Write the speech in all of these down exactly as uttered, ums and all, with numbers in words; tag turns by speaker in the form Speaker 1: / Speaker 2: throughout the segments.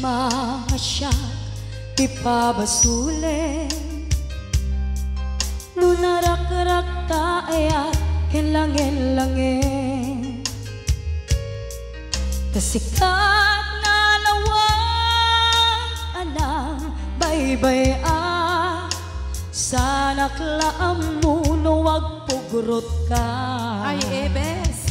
Speaker 1: kumangasyak ipabasule nunarak-rak taayat kenlangin-langin kasikat na lawang anang baybay ah sana klaam mo wag pugrot ka
Speaker 2: ay ebes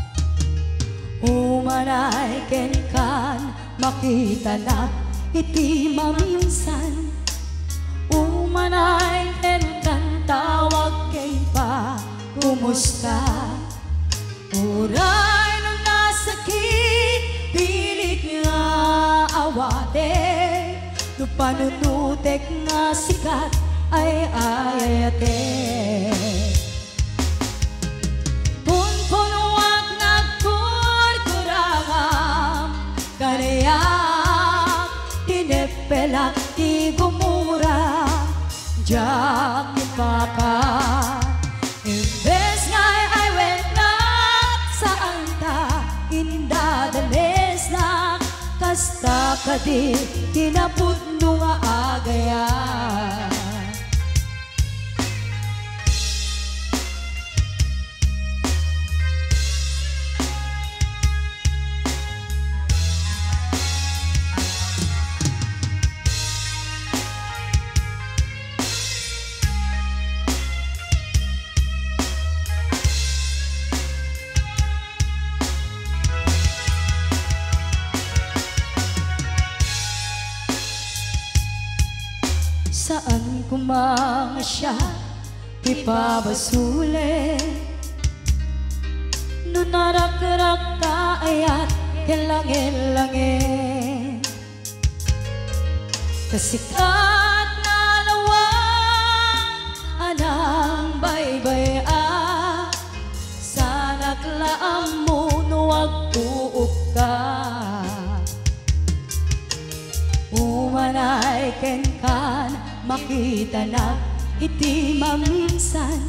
Speaker 1: umanay ken kan makita na iti maminsan umanay ken kan tawag kay pa kumusta uray nung nasakit pilit nga awate no panunutek nga sikat ay ayate punpunuak nagkurkurangam kanayak tinepelak ti gumura jak ipaka imbes ngay ay wenak saan ta indadanes na kasta kadi tinapudno nga agayan saan kumangasya ipabasule nunarak-rak taayat kenlangin-langin kasikat na lawang anang baybay ah sana klaam mo nuwag tuok ka umanay ken kan makita na iti maminsan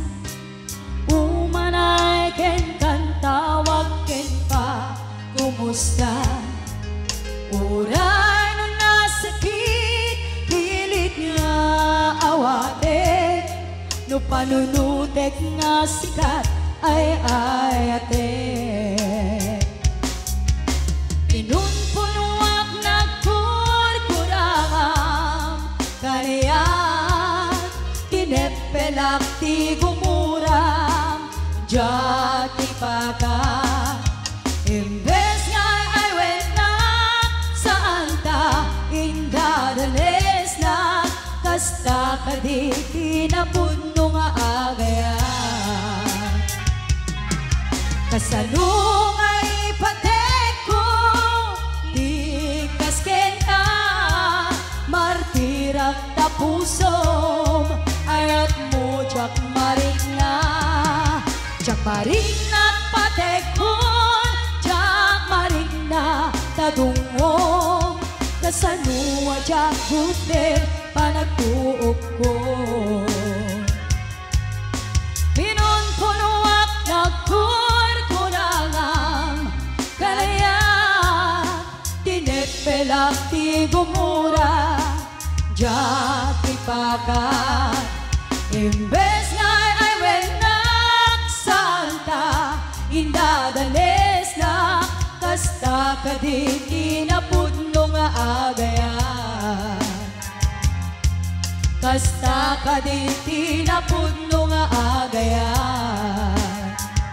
Speaker 1: umanay ken kan tawag ken pa kumusta uray nung nasakit pilit nga awate no panunutek nga sikat ay ayate pinunpunuak nagkurkurangam kanayak tinepelak ti gumuram jati paka imbes nga ay wenak saan ta indadanes na kasta kadi tinapudno nga agayan kasalung ay patek ko di kasken na martirak tapusom ayat mo jak maring na jak maring na patekon jak maring na tadungom kasanua jak butir panagtuok ko pinunpunuak nagkurkurangam kalayak tinepelak ti gumura jati pakat imbes nga ay wenak santa indadanes na kasta kadi tinapudno nga agayan kasta kadi tinapudno nga agayan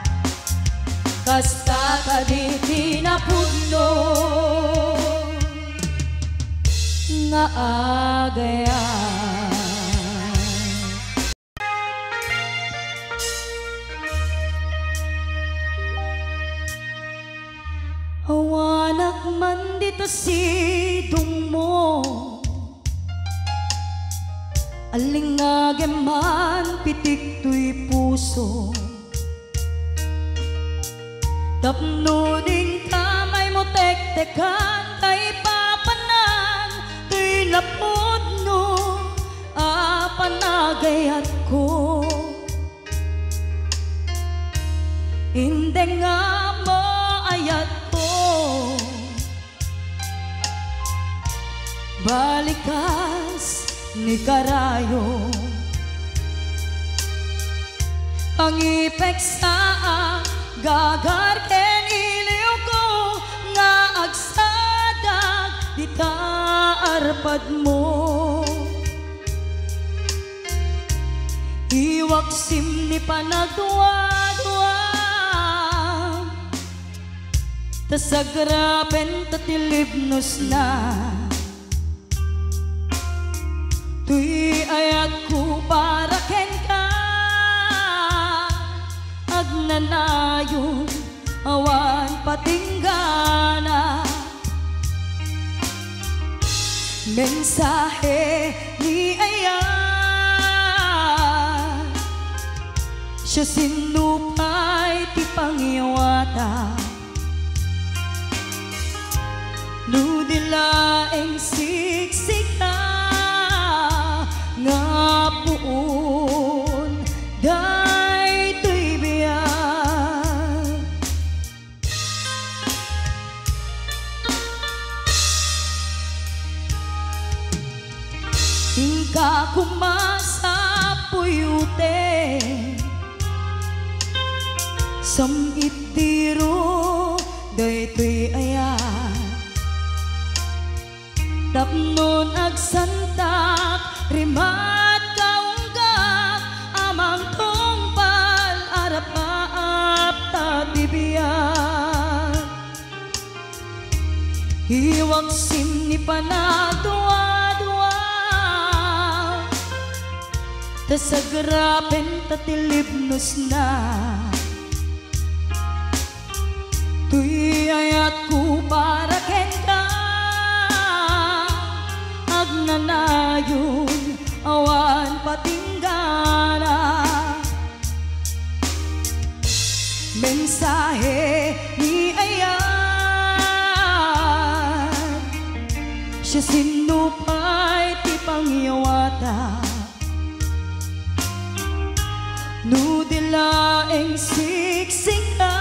Speaker 1: kasta kadi tinapudno nga agayan hawanak man dito sidong mo alingage man pitik tuy puso tapno ding kamay mo tek-tekan kay papanan tuy napudno apanagayat ko hindi nga mo ayat ko balikas ni karayo pangipek sa gagar ken iliw ko nga agsadag dita arpad mo iwaksim ni panagduwa-duwa tasagraben tatilibnos na tuy ayat ko para ken ka agnanayon awan patinggana mensahe ni ayat siya sinupay ti pangiwata nudilaeng siksika nga puon daytoy biyag hingga kumasa puyute samitiro daytoy ayat tapnon agsantak rimat kaunggap amang tungpal arap-aap tatibiyag hiwaksim ni panadwa-dwa tasagrapen tatilibnos na tuy ayat ko para ken ka agnanayon awan patinggana mensahe ni ayat siya sinupay ti pangyawata nudilaeng siksika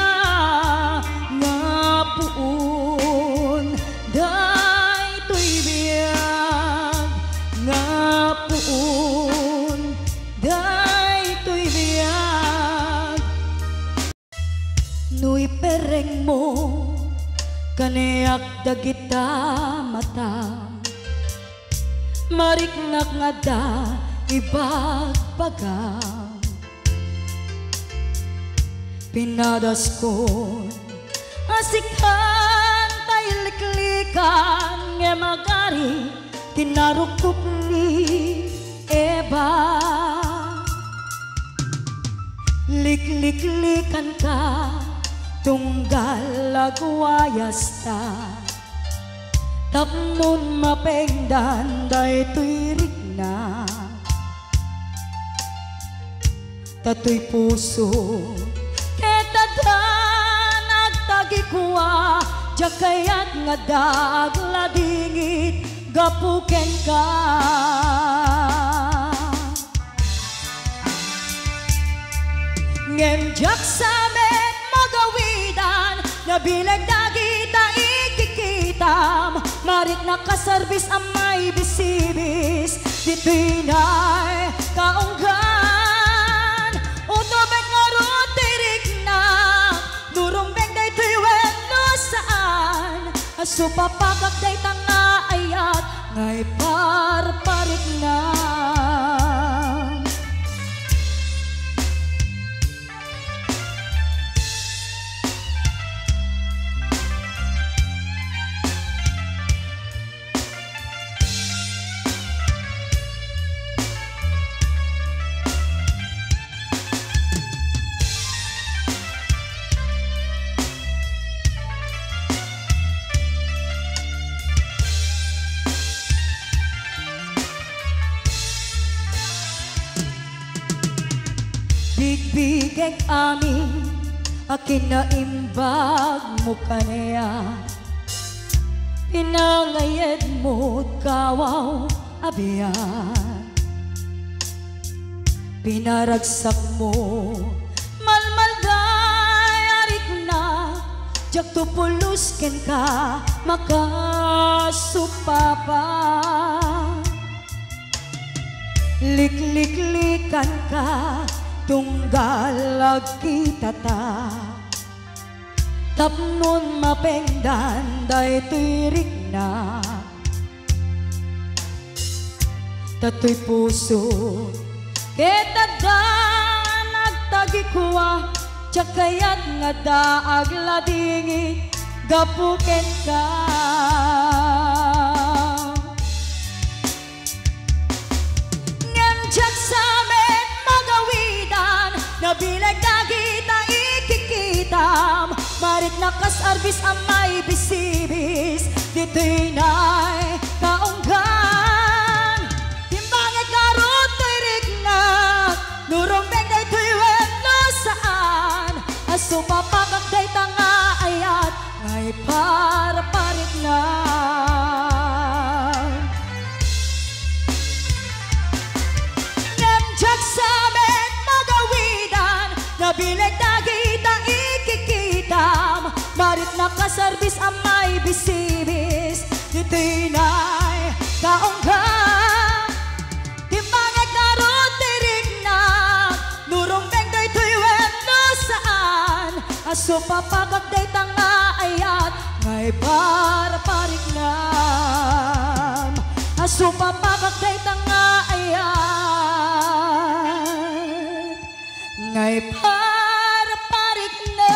Speaker 1: nga puon daytoy biyag nga puon daytoy biyag nuy pereng mo kaniak dagita mata mariknak nga da ibagbagang pinadas ko asikan tayo liklikan nga magari tinarukup ni Eva likliklikan ka tunggal agwayas ta tapnon mapengdan daytoy rigna tatoy puso nagtagikuwa jakayat nga dagladingit gapuken ka ngenjak samet magawidan nabilag dagita ikikitam marit nakasarbis amay bisibis dito'y na'y kaunggan utobek nga rotirik na nurumbeng daytoy wenno saan asupapagak day tanga ayat ngay parparik na bigbigek amin akin na imbag mo kaniya pinangayed mo kawaw abiyan pinaragsak mo malmalday arik na jak tupulusken ka makasupapa. Lik-lik-likan ka tunggal kita ta. Tapnon mapengdan day tirik na. Tatoy puso kita da nagtagikuwa. Tsakayat nga daag ladingi gapuken ka. Nganjak sa amin magawidan nabilag dagita ikikitam. Marit nakas arbis amay bisibis dito'y na'y kaunggan. Timbangit karot tirik na nurong beng day tuy weno saan. Aso papagak day tanga ayat ngay para parit na. Nemjak sa amin magawidan nabilag dagita ikikitam. Marit nakasarbis amay bisibis dito'y na'y kaunggan. Timbangit karot tirik na nurong beng day tuy weno saan. Aso papagak day tanga ayat ngay para parik nam. Aso papagak day tanga ayat ngay para parik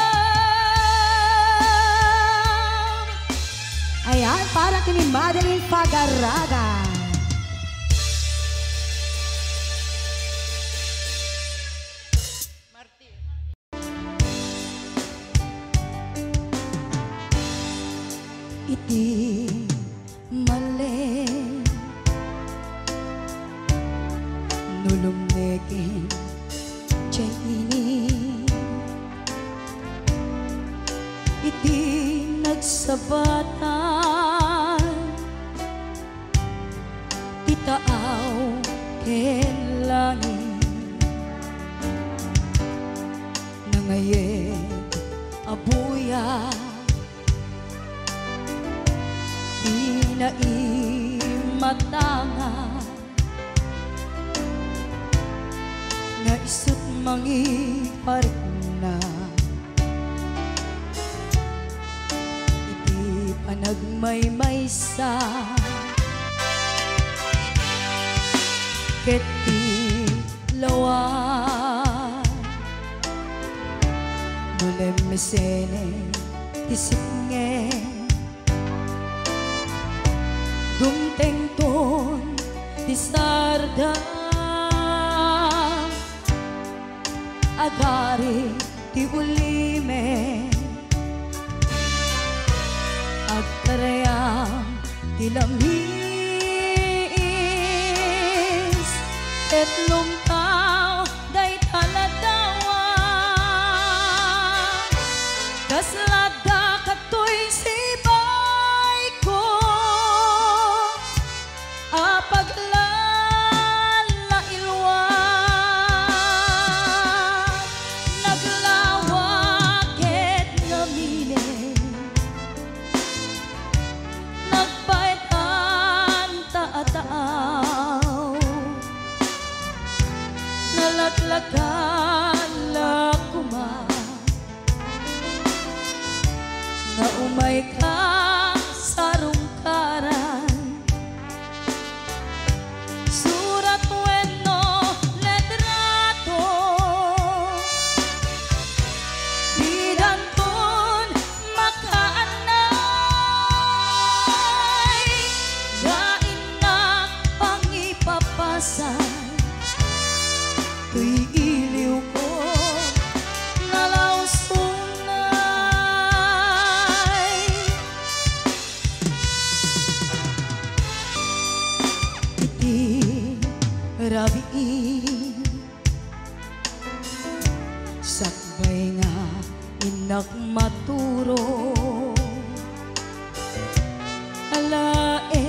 Speaker 1: nam. Ayan, para kini Madeline Pagaraga. Iti mali nulumnekin ini iti nagsabatan itaaw ken langit nangayen abuya inaimatanga nga isut mangiparik na. Iti panagmaymaysa ket ti lawan nulem mesene tisipngen dumteng ton disarda agari ti ulime agtarayam ti lamis et lumtaw day taladawa kaslada katoy sibay ko apaglala ilwa naglawak et namine nagpaitan taataaw nalatlakan lakuma nga umay ka sa rungkaran surat wenno letrato bidanton makaanay gain na pangipapasan tuy iliw ko nalawsunay iti rabiin sakbay nga inak maturo alae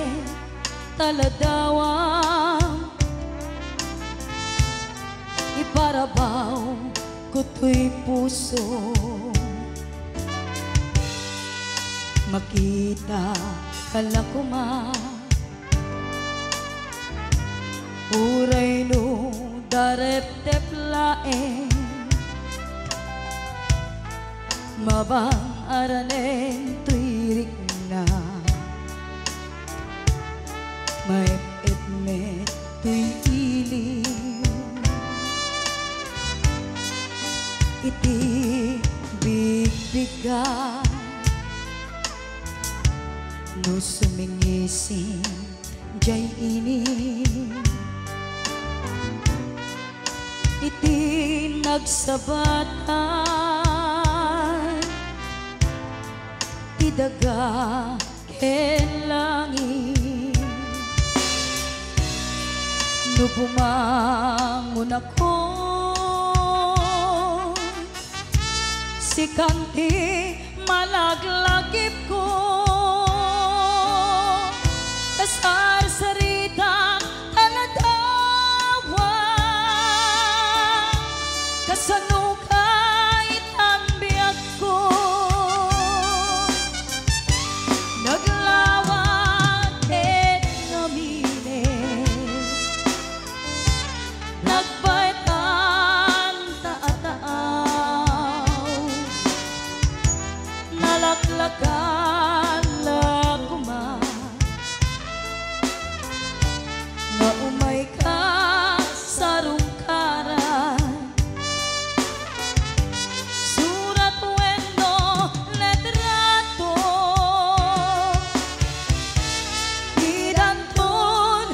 Speaker 1: taladawang iparabaw ko to'y puso makita kalakuma uray no darep-tep laeng mabang aranen tuirik na may etmet tuy ilim iti bigbiga no sumingising jay ini iti nagsabatan ti daga ken langit no bumangon ako si kanti malaglagip ko kasar sarita tanadawa kasanukay tambiyag ko naglawat et namine nagbaitan taataaw nalaklakan lakuma nga umay ka sa rungkaran surat wendo letrato idanton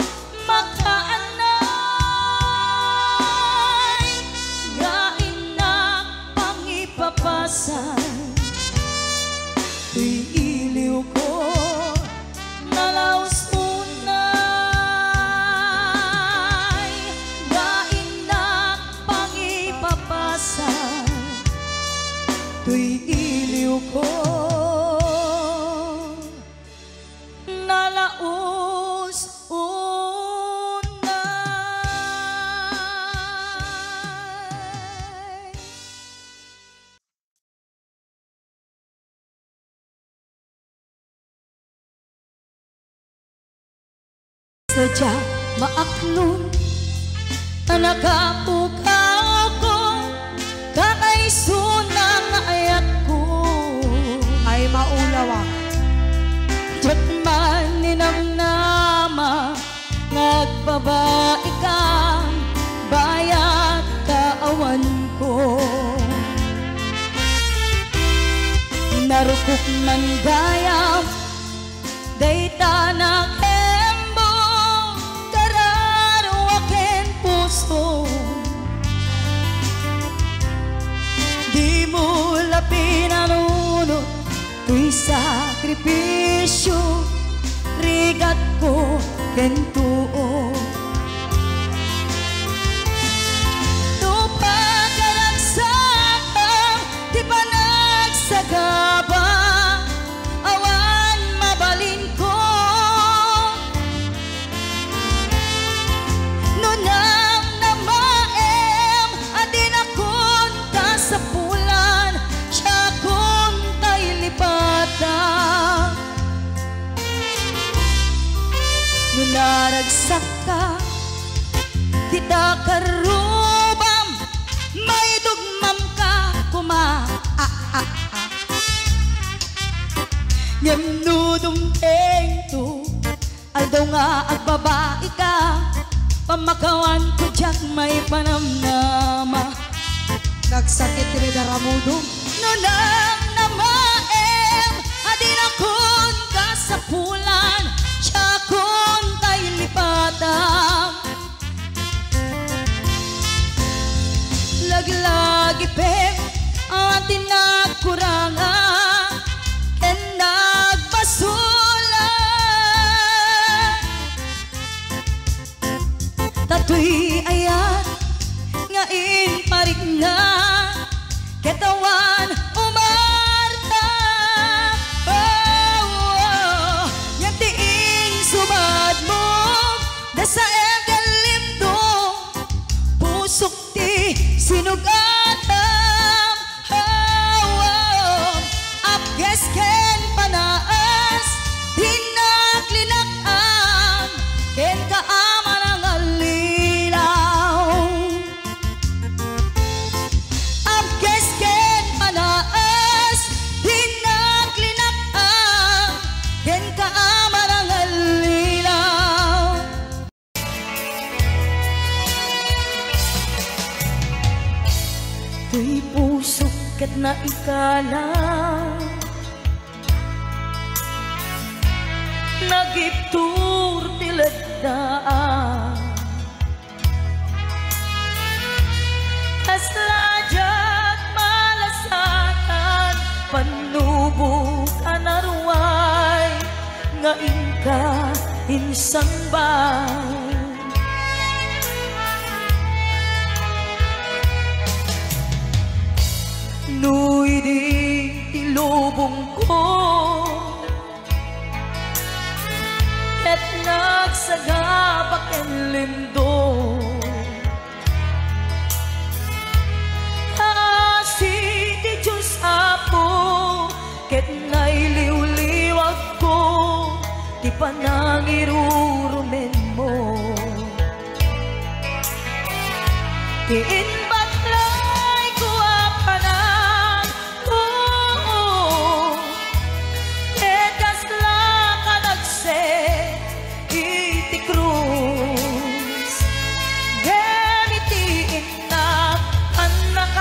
Speaker 1: makaanay nga inak pangipapasan tuy iliw ko nalaos unay nga inak pangipapasan tuy iliw ko nalaos unay. Sadya maaklon nagapukaw ko kakaisunang ayat ko
Speaker 2: Ay maulawa.
Speaker 1: Diyak man ninamnama nagbabae ka bayat kaawan ko narukok man gayam dayta na di mo lapinanunod tuy sakripisyo rigat ko kentuo tupagaragsakang di pa nagsagaba awan mabalin ko nunang namaem adin akon sa pulan siya kung tayo lipata nung naragsak ka kita karubam may dugmam ka kuma ah, ah, ah. Ngamnudong tengto aldaw nga agbabae ka pamakawan ko diyak may panamnama
Speaker 2: Nagsakit rin daramudo.
Speaker 1: nunang namaem adin akon kasapulan siya kon tayo lipatan laglagi pe atin nagkurangan ken nagbasulan tatoy ayat ngain parik na ketawan umarta oh, oh. Yang tiing subad mo dasa egel limdo pusok ti sinugatang oh, oh. Apges ken panaan ket na ikala nagiptur tiladaan kaslajat malasatan panubukan arway nga inka insan ba nuy di ilubong ko at nagsagabak ang lindo kasi di Diyos apo ket nailiw-liwag ko di pa nangirurumen mo tiin batlay ko apanan ko ket kasla ka nagse iti krus gamitiin na ang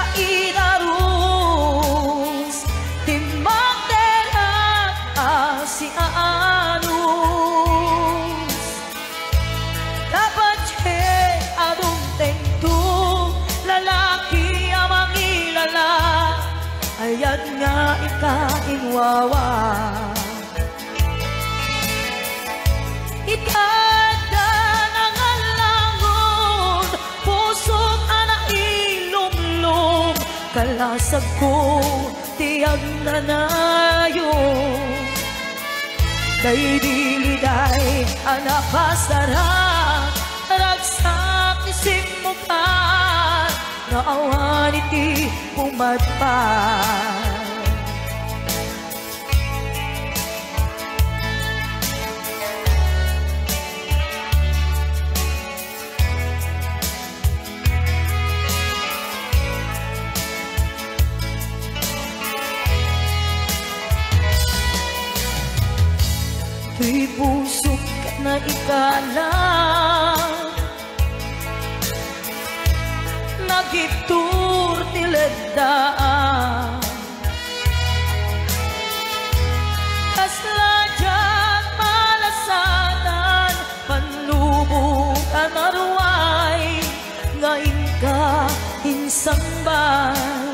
Speaker 1: nakaidarus timang terak si aanus dapat siya adong tengto lalaki amang ilala ayat nga ikainwawa ikada nangalangon pusong anak ilumlum kalasag ko tiyag nanayo day diliday anak pasarap ragsak isip mo ka nga awan iti pumadpad Tuy pusok ka na ikala nagitur tiladaan kaslajat malasatan panlubukan arway ngayon ka insang bay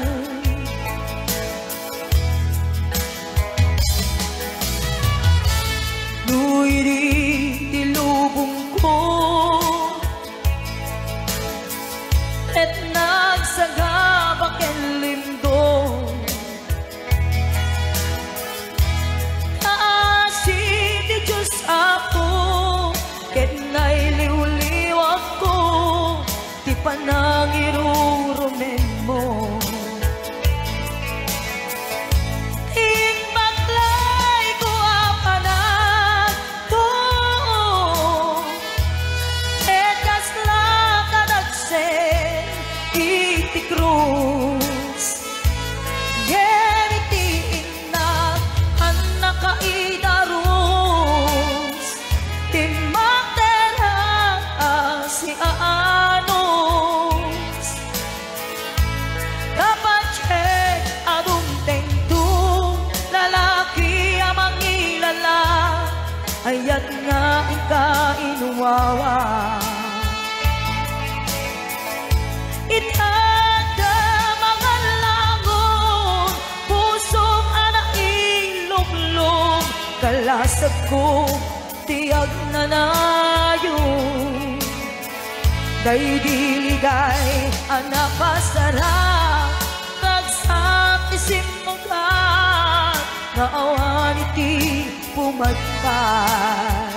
Speaker 1: nuy di tilubong ko et nagsagabak ang lindo kasi di Diyos ako ket nailiw-liwag ko di pa nangirurumen mo ayat nga ikainuwawa itada mga langon pusong anak ilumlum kalasag ko tiyag nanayon day diligay anak pasarap ragsak isip mo ka nga awan iti pumadpad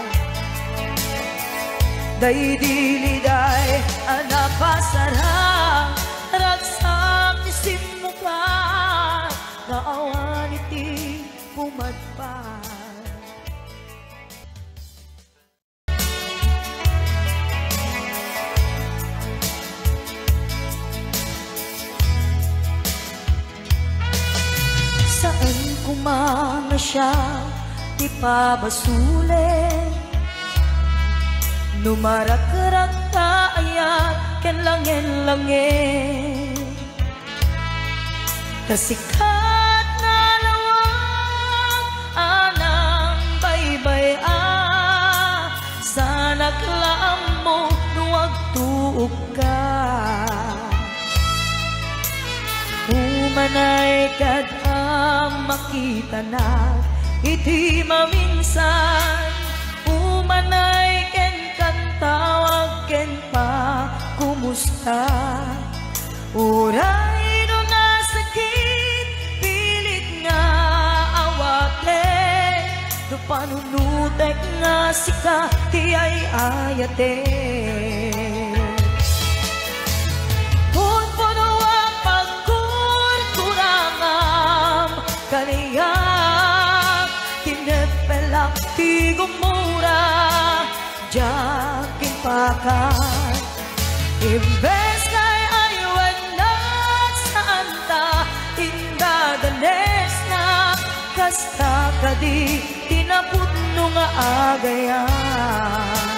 Speaker 1: day diliday anak pasarap ragsak isip mo ka nga awan iti pumadpad saan kumanga siya di pa basule numarak-rak ka ayat ken langen-langen Kasikat na lawak anang baybay ah, sa naglaam mo nuwag tuog ka. Umanay kad ang makita na iti maminsan, umanay ken kantawag ken pa kumusta. Uray no nasakit pilit nga awate, do panunutek nga sika ti ay ayate. Kaniyak tinepelak ti gumura jakin pakan imbes kay aywan na saan ta indadanes na kasta kadi tinaput no nga agayan.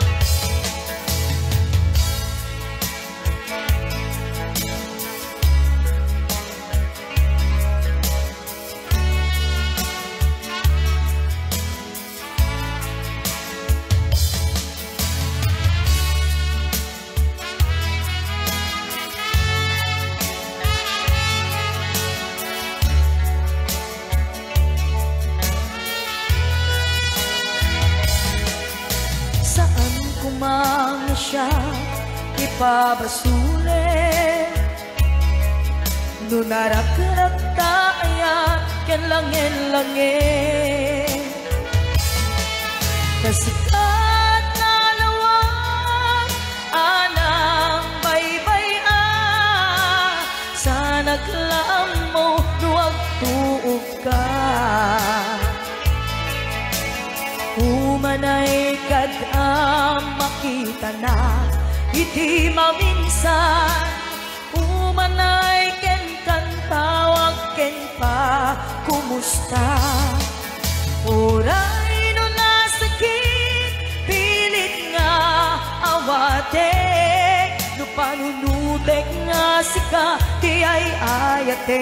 Speaker 1: Kumang siya ipabasule nunarak-rak tayan ken langin-langin. Kasikat na lawak anang baybay ah, sa naglaam mo nuwag tuog ka. Umanay kad ang makita na iti maminsan, umanay ken kantawag ken pa kumusta. Oray no nasakit pilit nga awate, no panunutek nga sika ti ay ayate.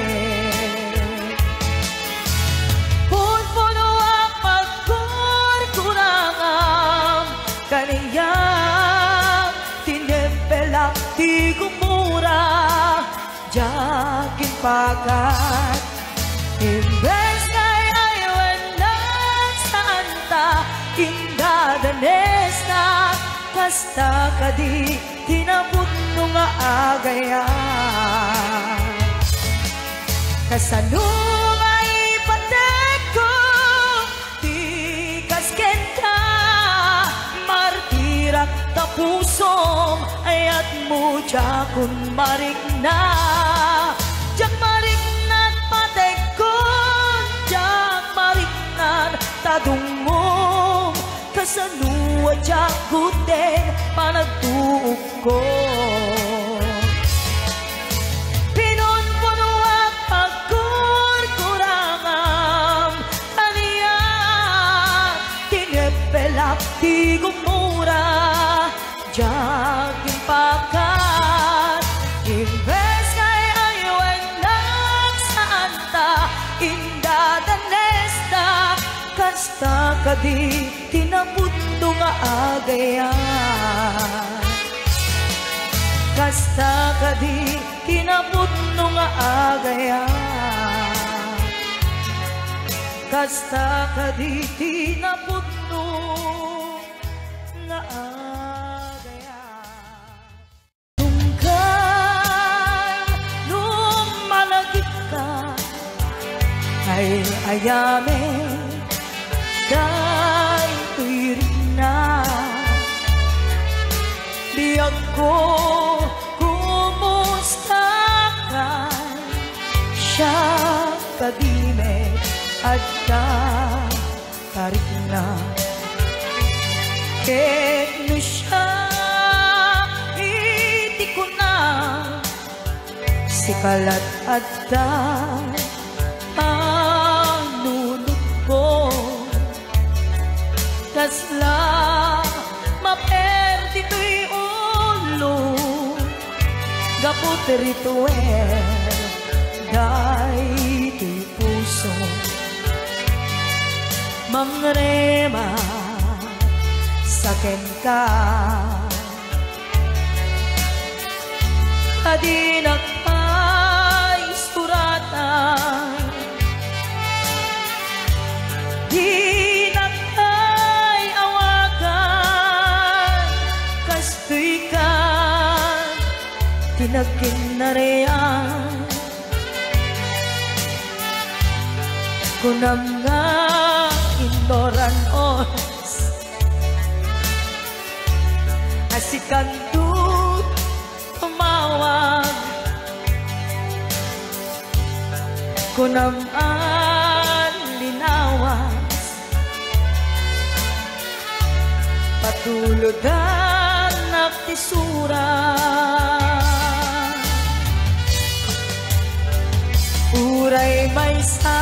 Speaker 1: Kaniyak tinempelak ti gumura jakin pakat imbes kay aywan na saan ta indadanes na kasta kadi tinaput no nga agayan. Kasano ay patek ko ti kasken ka martirak tapusom ayat mo jakun marik na jak marik na patekon jak marik na tadungom kasanua jakuten panagtuog ko. Pinunpunuak pagkurkurangam kaniyak tinepelak ti gumura jakin pakat imbes kay aywan na saan ta indadanes ta kasta kadi tinaput no nga agayan. Kasta kadi tinaput no nga agayan. Kasta kadi tinaput no nga agayan. Tungkal nung malagip ka ay ayame day tuwirin na biyag ko kumusta ka siya kadime at ka tarik na ket no siya iti ko na sikalat at ka panunod ko kasla maperdi to'y ulo gapot rituel Day ti puso mangrema saken ka adi nagpay suratan di nagpay awagan kastoy ka tinagkinarean kunam nga indoran os asikan tu tumawag kunam an linawas patuludan naktisura uray may sa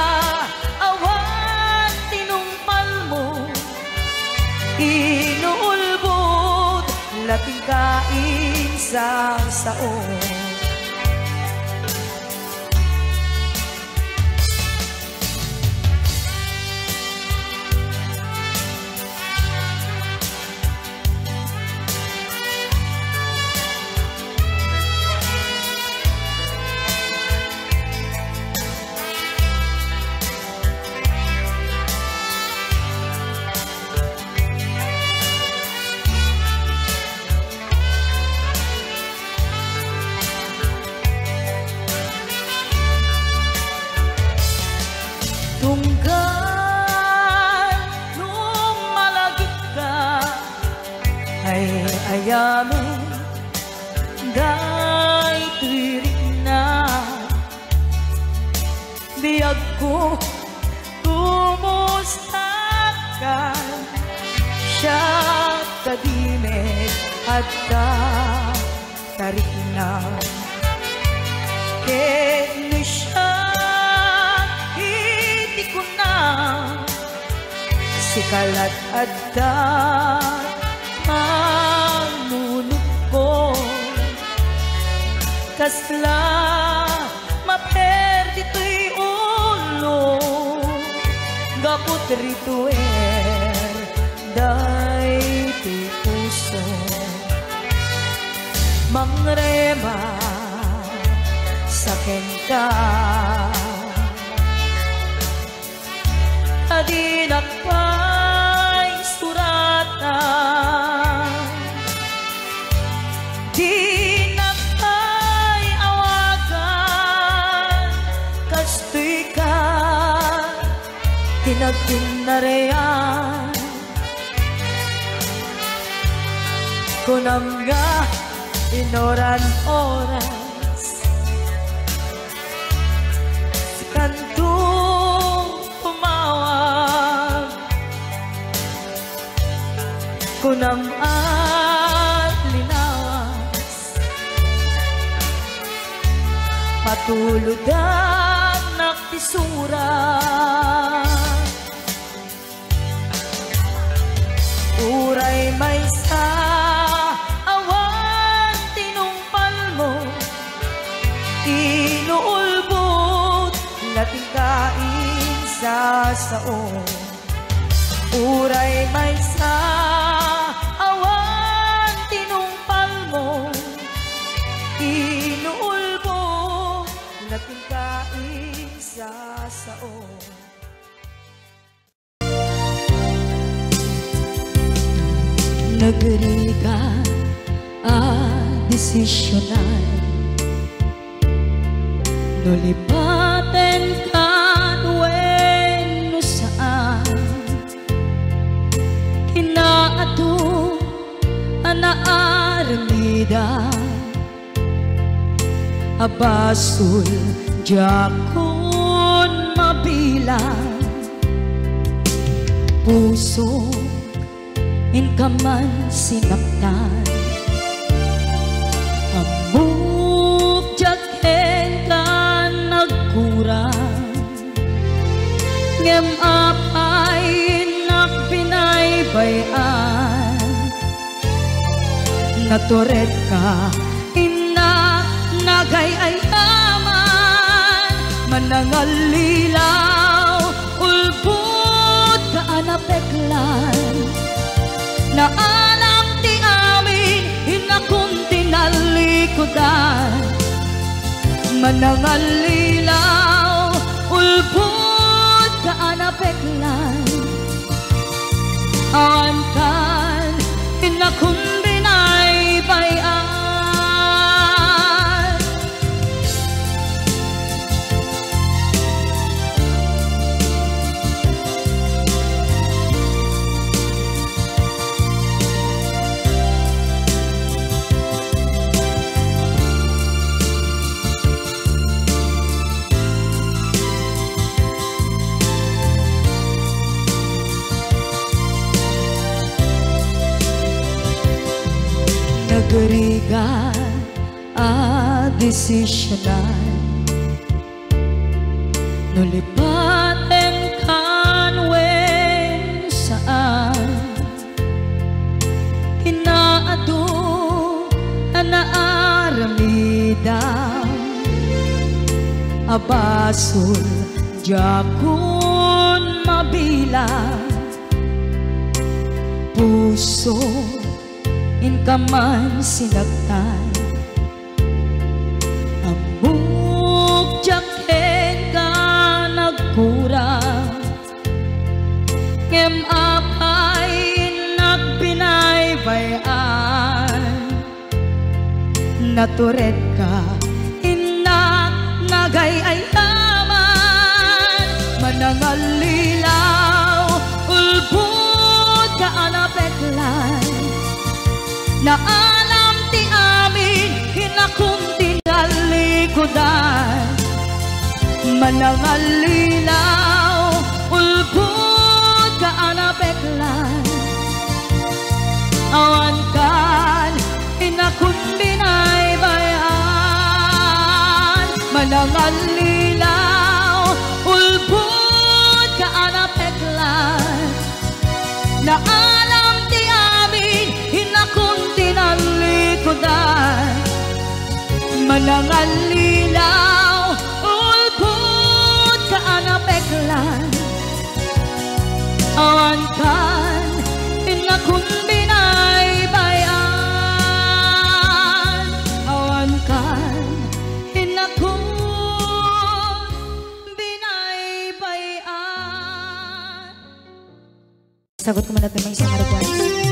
Speaker 1: inuulbod lating kain sa saon ayamin day tuwirik na biyag ko kumusta ka siya kadimit at ka tarik na kaya siya hindi ko na sikalat at da manunod ko kasla maperdi to'y ulo gapot rito er day ti puso mangrema saken ka adi nakpay suratan di nakpay awagan kastoy ka tinagtinarean kunam nga inoran-oras kantong tumawag kunam at linawas patuludan naktisura uray may sa awan tinumpal mo inuulbot lating kain sa saon uray may sa awan tinumpal mo inuulbot lating kain sa saon. Nagriga a desisyonan nulipaten kan wenno saan kinaadto anaarmida abasul jakon mabilang puso in kaman sinaptan amok jaken ka nagkurang ngem apay nakbinaybayan naturet ka ina nagayayaman manangalilaw ulpot ka anapeklan na alam ti amin hinakong tinalikodan manangalilaw ulpot ka anapeklan awan kan hinakong binaybayan. Nagriga a desisyonan nulipaten kanwen saan kinaado na naaramida abasul jakun mabilang puso in ka man sinagtan amok jaket ka nagkurang ngem apay nagbinaybayan natured ka inak nagayayaman manangalilaw ulpot ka anapeklan na alam ti amin hinakong tinalikodan manangalilaw ulpot ka anapeklan awan kan hinakong binaybayan manangalilaw ulpot ka anapeklan na alam ti amin hinakong tinalikodan manangalilaw ulpot ka anapeklan awan kan hinakong binaybayan awan kan hinakong binaybayan. Sagot ko muna natin isang harapan.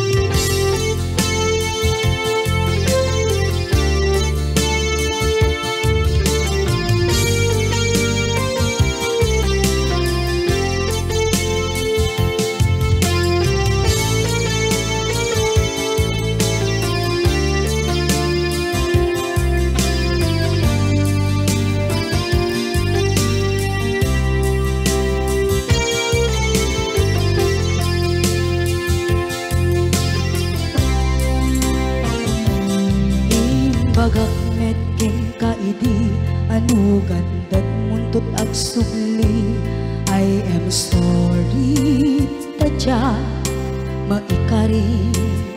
Speaker 1: Bagakmet king kaidi anu gandad muntot ag subli I am sorry tadya maikari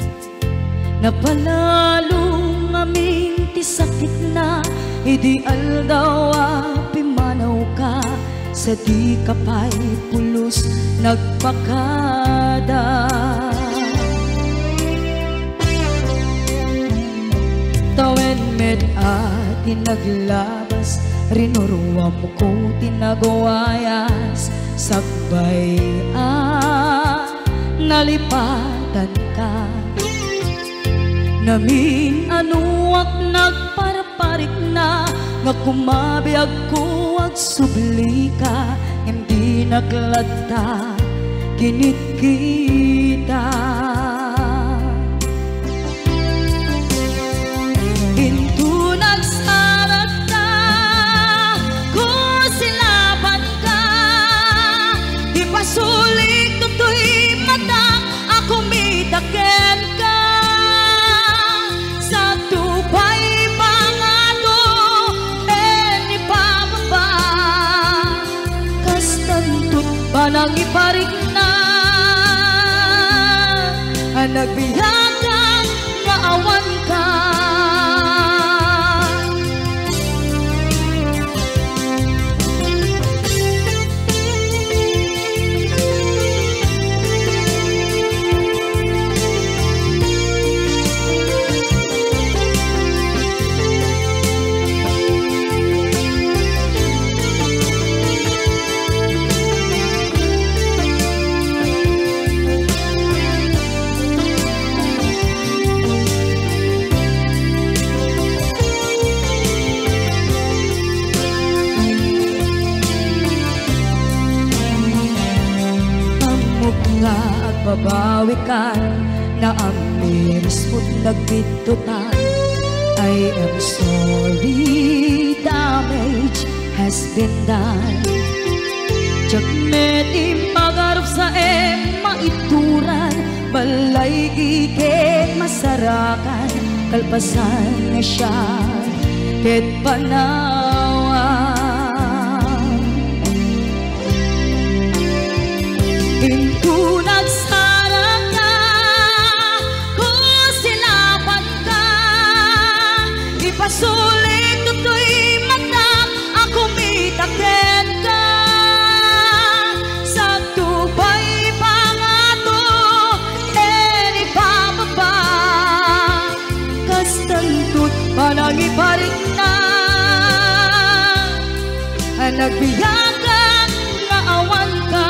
Speaker 1: napalalong aming ti sakit na ideal daw pimanaw ka sa di kapay pulos nagpakada tawen med at tinaglabas rinuruwa mo ko tinagawayas sagbay at nalipatan ka namin anuak nagparaparik na nga kumabiyag ko at subli ka hindi naglata kinit kita Into nagsalat ka, kung silaban ka, di pasulik tutoy mata, ako midaken ka. Sa tupay pangato, eni pababa, kastantut panang iparik na, nagbiyagan nga awan ka. kawikan na ang miris mo't nagbitutan. I am sorry, damage has been done. Jagmet imagarap sa em maituran, balay iket masarakan, kalpasan nga siya ket panawan. Into nagsarang ka, kung silapan ka, ipasulit to'y mata, ako mitaken ka. Sa tupay pangato, eni pababa, kastantut panangiparin na, nagbiyagan nga awan ka.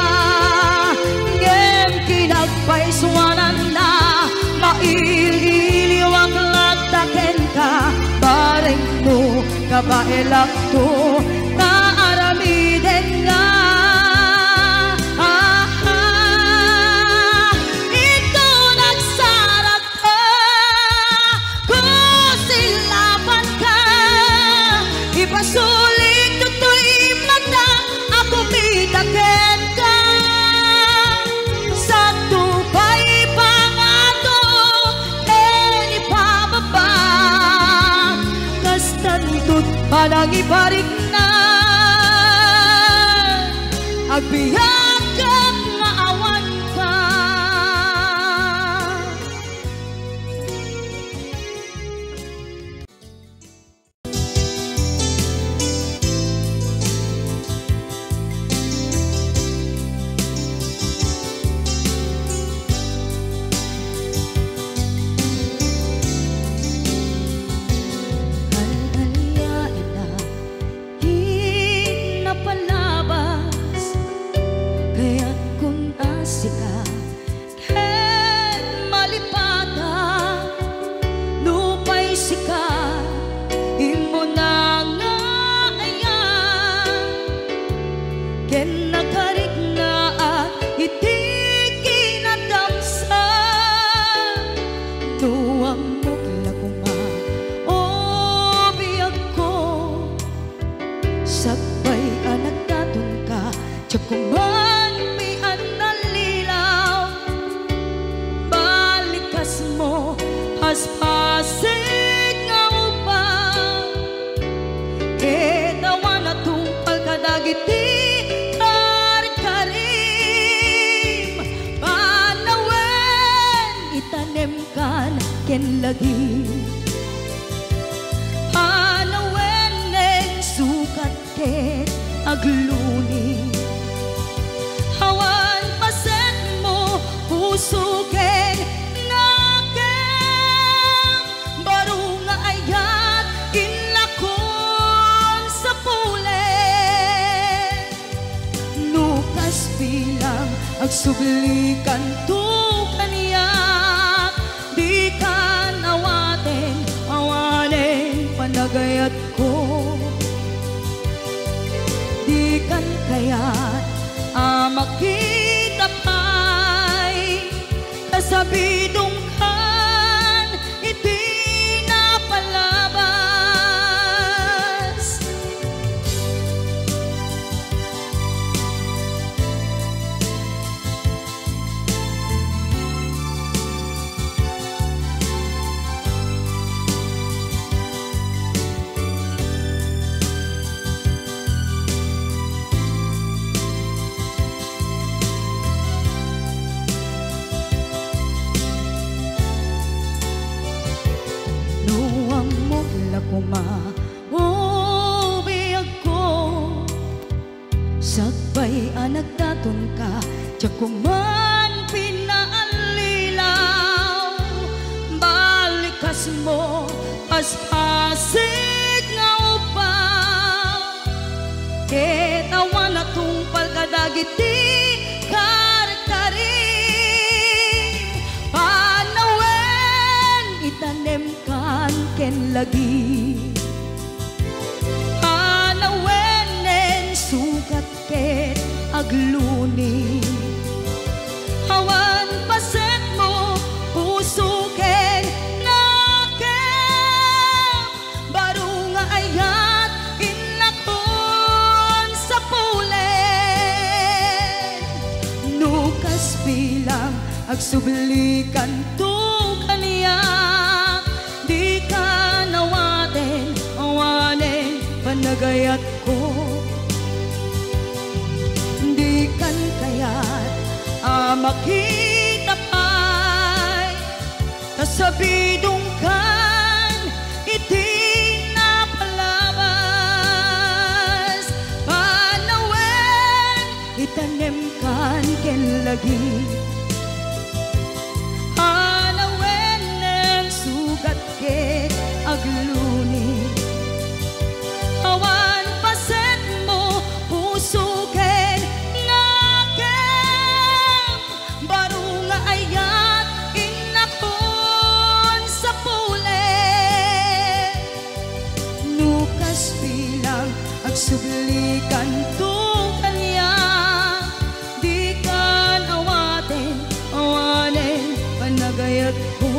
Speaker 1: Paiswanan na maililiwag lagtaken ka, bareng mo kabaelak to naaramiden nga. Ah, ah, ito nagsarap ka, kung silapan ka, ipasulit to'y mata, ako mitaken ka. Panangibarik na, agbiyak kang maawan ka. Lagi panawen neng sukat ket agluni, hawan pasen mo pusuken naken, baru nga ayat inlakon sa pulen, nukas bilang agsublikan tu kaniyak, di ka nawaten awanen panagayat ko, di kan kayat amakita pa'y kasabidong kan iti napalabas. Kuma o biyag ko, sakbay anak daton ka, tiyak kuman pinaalilaw, balikas mo aspasig nga upaw, ketawan atong palkadagiti karkarim, panawen itanem kan ken lagi, panawenen sukat ket agluni, hawan pas agsublikan to kaniya, di ka nawaten, awanen, panagayat ko. Di kan kayat, ah, makita pa'y, kasabidong kan, iti napalabas, panawen, itanem kan ken lagi. Agluni awan paset mo pusuken ngakem baru nga ayat inakon sa pule nukas bilang agsublikan to kanya di kan awaten awanen panagayat ko.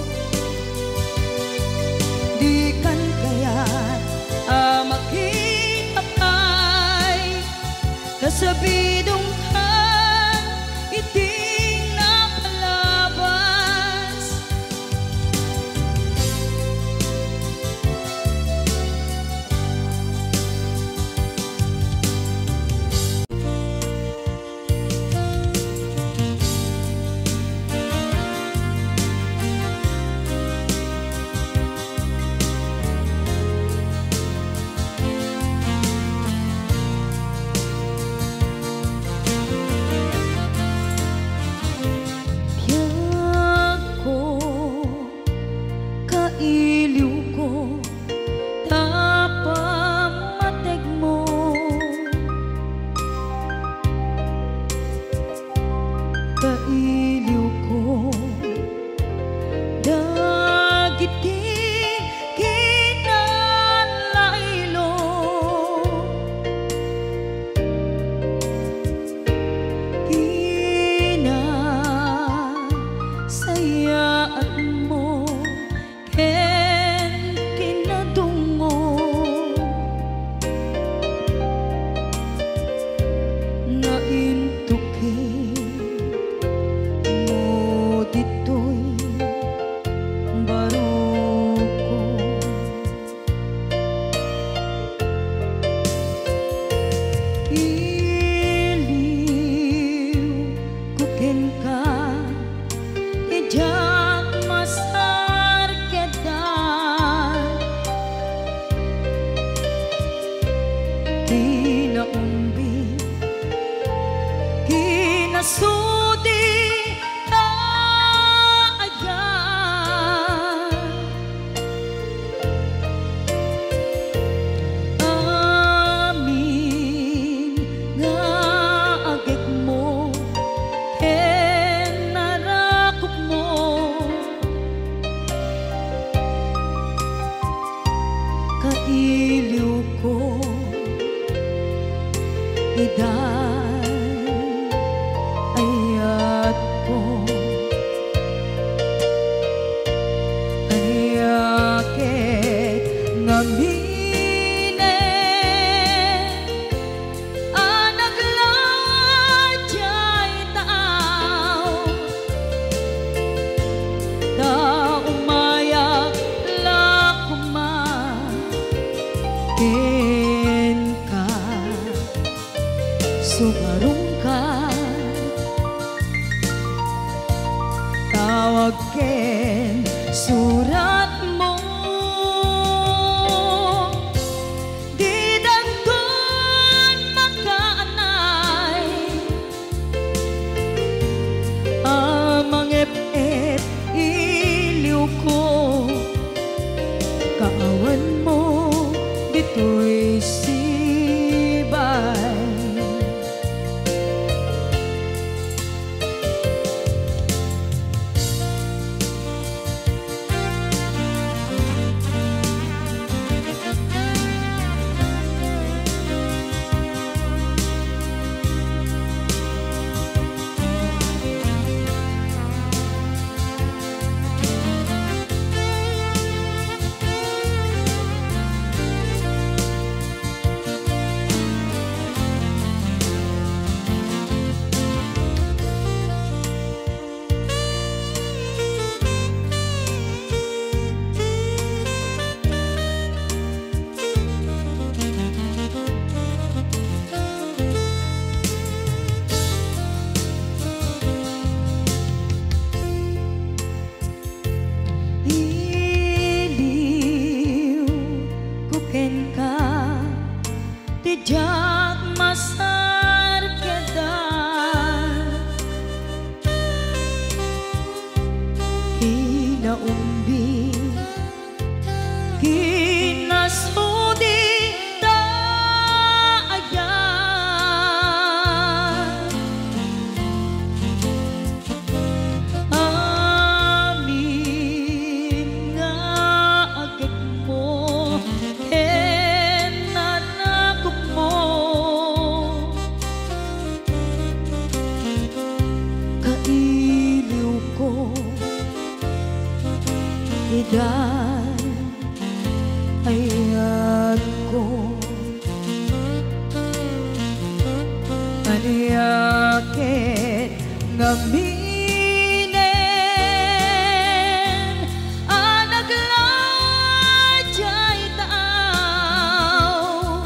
Speaker 1: Di kan kayat ah, makita pa'y kasabidong kan iting napalabas. Kailiw ko dagiti kinalailo kinasayaan mo ken kinadungo nga intukin dito'y baruko iliw kuken ka ijak masarkedan kinaumbi kinasudi kailiw ko idan ayat ko ayaket ngamine anaglajay taaw da umayak lakuma ken ka sumarong ka tawag ken surat mo di danton makaanay amang ep-ep iliw ko kaawan mo dito'y sibay. jak masar kedan kinaumbi kinasudi daayan amin nga agad mo enanakop mo kailiw ko idan ayat ko aniyaket ngaminen anaglajay taaw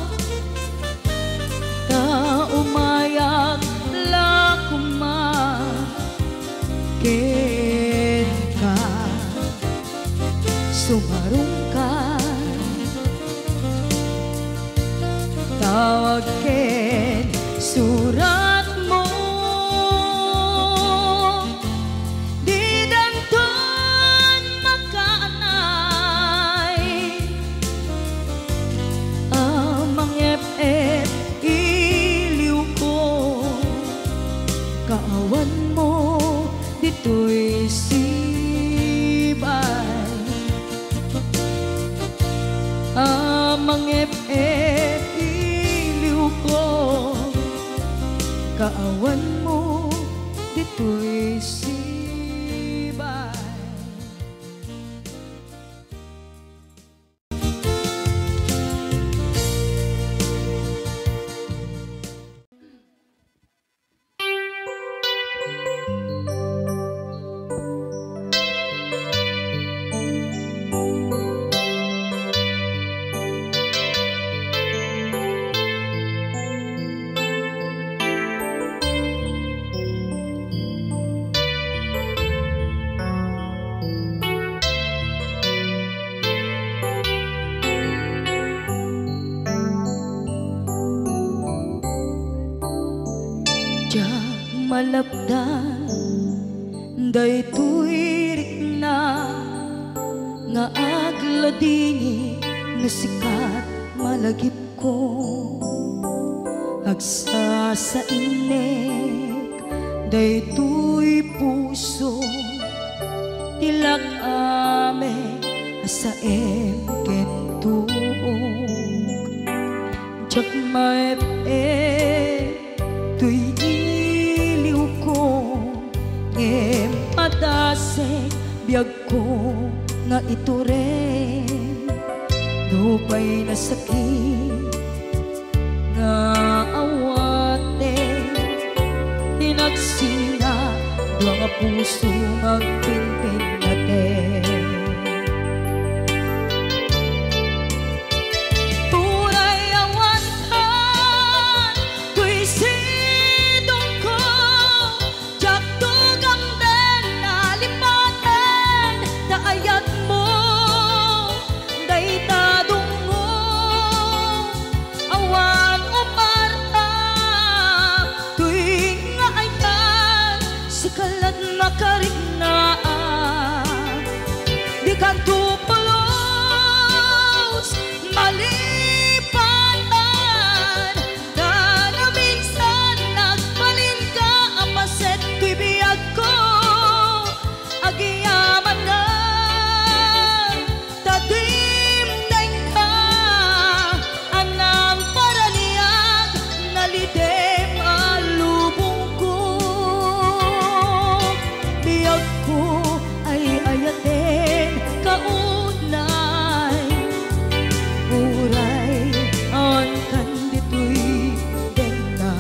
Speaker 1: ta umayag lakuma ken ka sumarong ka tawag ken surat mo di danton makaanay amang ep-ep iliw ko kaawan mo dito'y sibay amang ep-ep iliw ko kaawan mo dito'y sibay malapdan daytoy rikna nga agladini nga sikat malagip ko agsa sa inek daytoy puso tilak ame asaem ken tuog jak maep tuy iliw ko ngem padasek biag ko nga ito rin dupay na sakit nga awate hinagsina dua nga puso magpinpin natin karingaan di kanto pulos malipanan na na minsan nagbalin ka ang paset ko'y biyag ko agiyaman na tadim na ka anang paraniyag nalidem alubong ko biyag ko ay ayatin kaunay uray ang kandito'y dena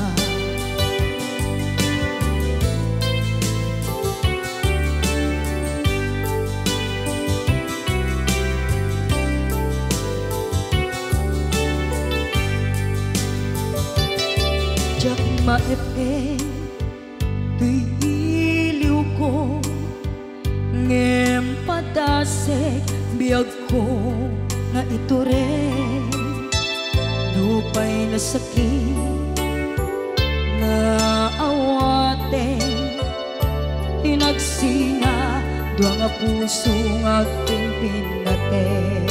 Speaker 1: jak maepe tuy iliw ko ngem padasek biag ko nga ito rin Nupay na sakit na awaten tinagsina duwa nga puso nga aking pinaten.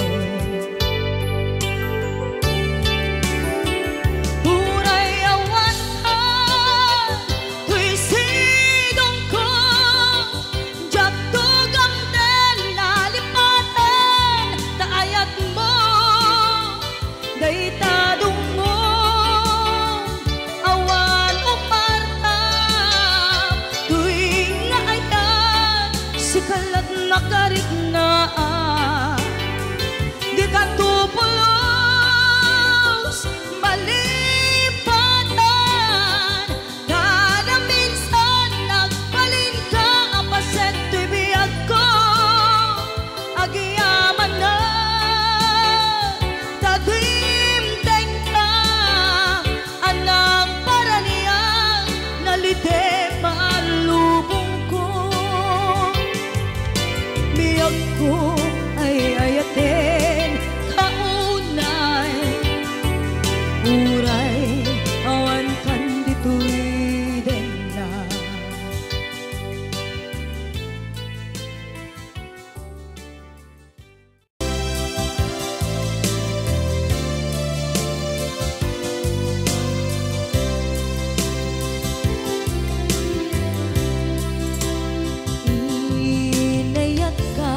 Speaker 1: Uray awasan tuy sidong ko jak tugam den nalipatan taayat mo daytadong mo awan uparta tuwing naayat si kalat nakarik na di ka tupulos malipatan kada minsan nagpalin ka apaset tuy biyag ko agiyaman na tagimteng ka anang paraniya nalite malubong ko biyag ko ay ayaten kaunay uray awan kan dito'y den na. Inayat ka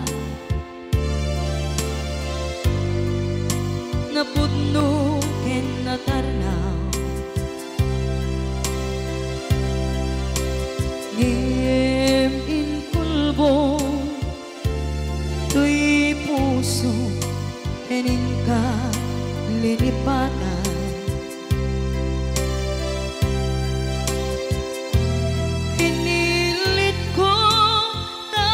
Speaker 1: napudno ken natarnaw ngem in kulbo tuy puso kenin ka linipatan pinilit ko na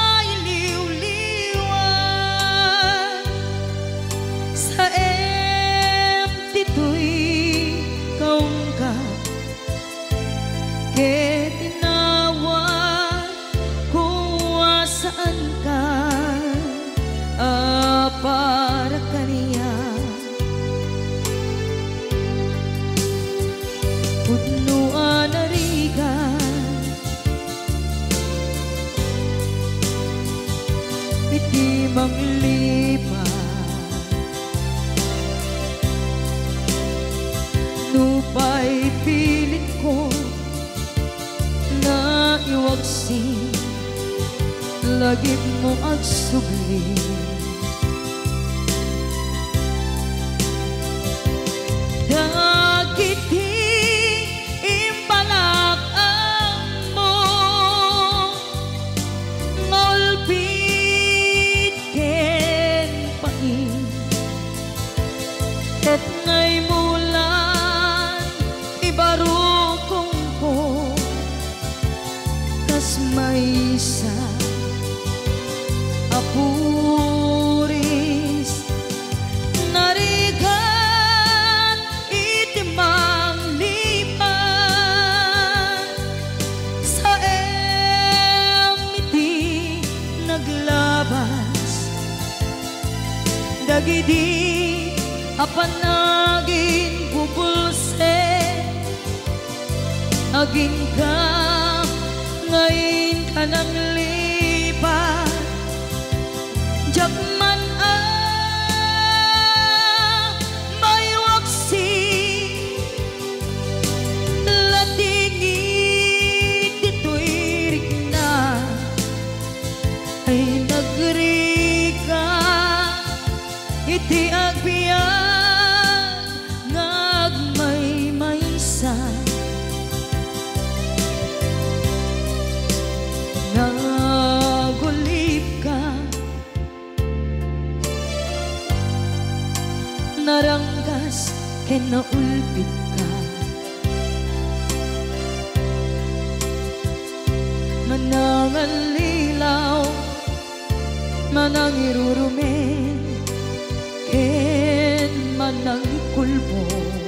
Speaker 1: iliw-liwan sa empty tuy kaung ka ket tinawag kung saan ka ah, para kaniya pudnuan arigan iti manglipat nupay pilit ko na iwagsin lagip mo agsubli dagiti imbalak mo ngolpit ken pain ket ngay mulan ibarukong ko kas maysa apuris narigan iti manglipan sa emiti naglabas dagidi apanagin bubulse aging ka ngayon ka nang lipat jakman ah may waksi latingit dito'y rigna ay nagrika iti agbiyan ngagmay maysa nagulip ka naranggas ken naulpit ka manangan lilaw manang irurumen ken manang kulbo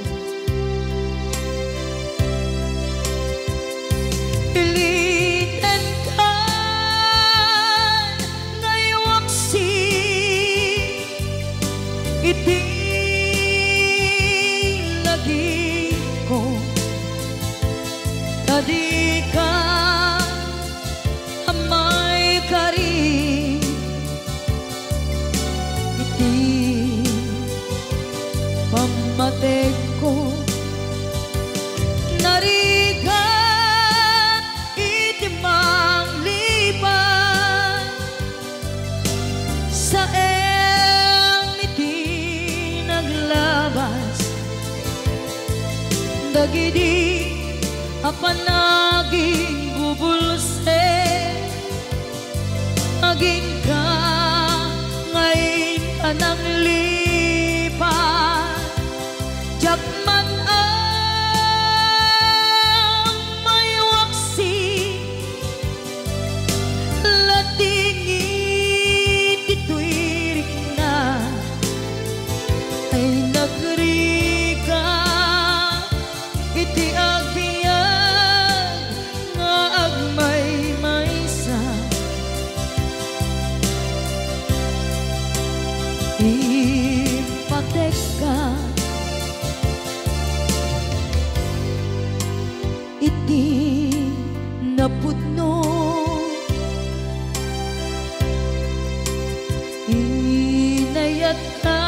Speaker 1: iliten ka ngayawaksi iti matek ko narigat itimang lipan sa iyang iti naglabas dagidi apan naging bubulse aging ka ngayon ka nang lipan jakman ang may waksi latingit ito'y na ay nagrika iti agbiag nga agmay maysa ipatek ka iti napudno inayat ka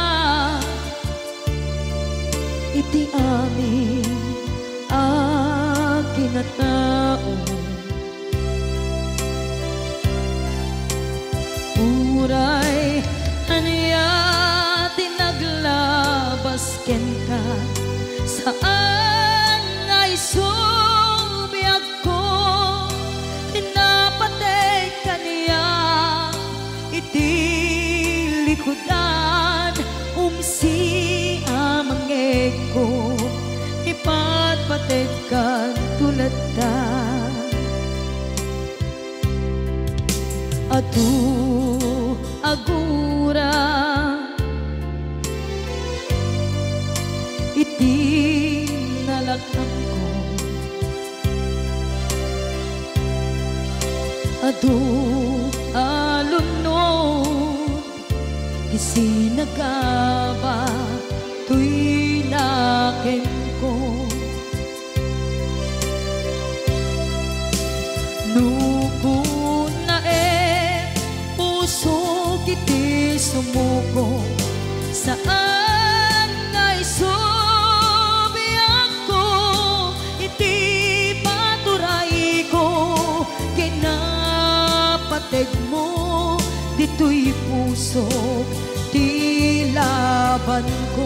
Speaker 1: iti amin akin na tao uray aniya tinaglabas ken ka saan ngay subiyag ko pinapatay ka niya iti likudan umsi amangeg ko ipatpatay ka tulad ta adu agura iti nalakam ko adu alunod isinagaba tuy naken ko nukun na e puso kiti sumuko saan ngay subiyag ko iti paturay ko kinapateg mo dito'y puso ti laban ko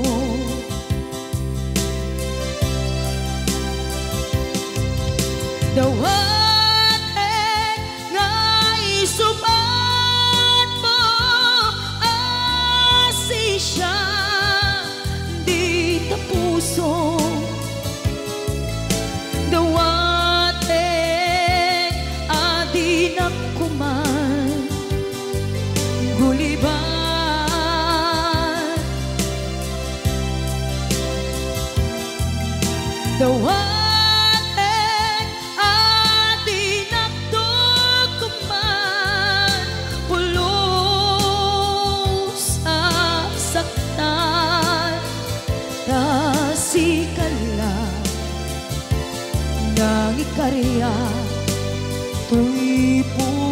Speaker 1: dawaten nga isubat mo asi siya di ta puso dawaten adi na kuman guliban dawaten nang ikarya tuy